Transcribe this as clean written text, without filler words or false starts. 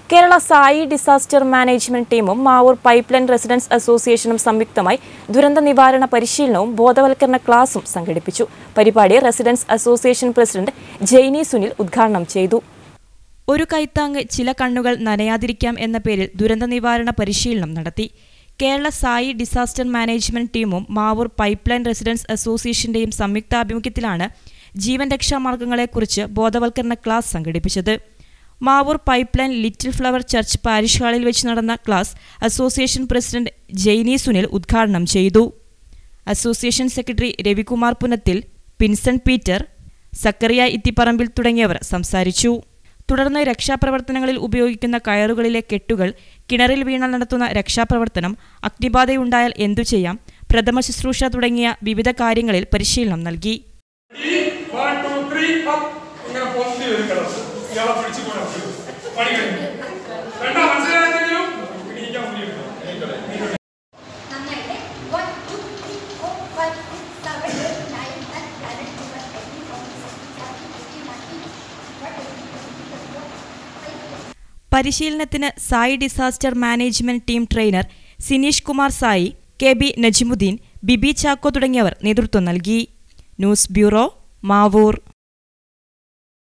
Kerala Sai disaster management ടീമും Mavoor pipeline residence അസോസിയേഷനും സംയുക്തമായി ദുരന്ത നിവാരണ പരിശീലനവും ബോധവൽക്കരണ ക്ലാസും സംഘടിപ്പിച്ചു. പരിപാടി residence association president Jainy Sunil ഉദ്ഘാടനം ചെയ്തു. ഒരു കൈത്താങ് ചില കണ്ണുകൾ നനയാതിരിക്കാം എന്ന പേരിൽ ദുരന്ത നിവാരണ പരിശീലനം നടത്തി. കേരള സായി ഡിസാസ്റ്റർ മാനേജ്മെന്റ് ടീമും മാവൂർ പൈപ്പ്ലൈൻ റെസിഡൻസ് അസോസിയേഷന്റെയും സംയുക്താഭിമുഖ്യത്തിലാണ് ജീവൻ രക്ഷാമാർഗങ്ങളെക്കുറിച്ച് ബോധവൽക്കരണ ക്ലാസ് സംഘടിപ്പിച്ചത്. Mavoor pipeline little flower church parish ഹാളിൽ വെച്ച് നടന്ന class association president Jainy Sunil ഉദ്ഘാടനം ചെയ്തു. Association secretary Ravikumar Punathil, Pinson Peter, Zacharia Ithipparambil തുടങ്ങിയവർ സംസാരിച്ചു. തുടർന്ന് രക്ഷാപ്രവർത്തനങ്ങളിൽ ഉപയോഗിക്കുന്ന കയറുകളിലെ കെട്ടുകൾ, കിണറിൽ വീണാൽ നടത്തുന്ന രക്ഷാപ്രവർത്തനം, അഗ്നിബാധയുണ്ടായാൽ എന്തു ചെയ്യാം, പ്രഥമ ശുശ്രൂഷ തുടങ്ങിയ വിവിധ കാര്യങ്ങളിൽ പരിശീലനം നൽകി. പരിശീലനത്തിന് Sai disaster management team trainer Sineesh Kumar Sai, KB Najimudheen, Bibi Chacko തുടങ്ങിയവർ നേതൃത്വം നൽകി. News bureau, Mavoor.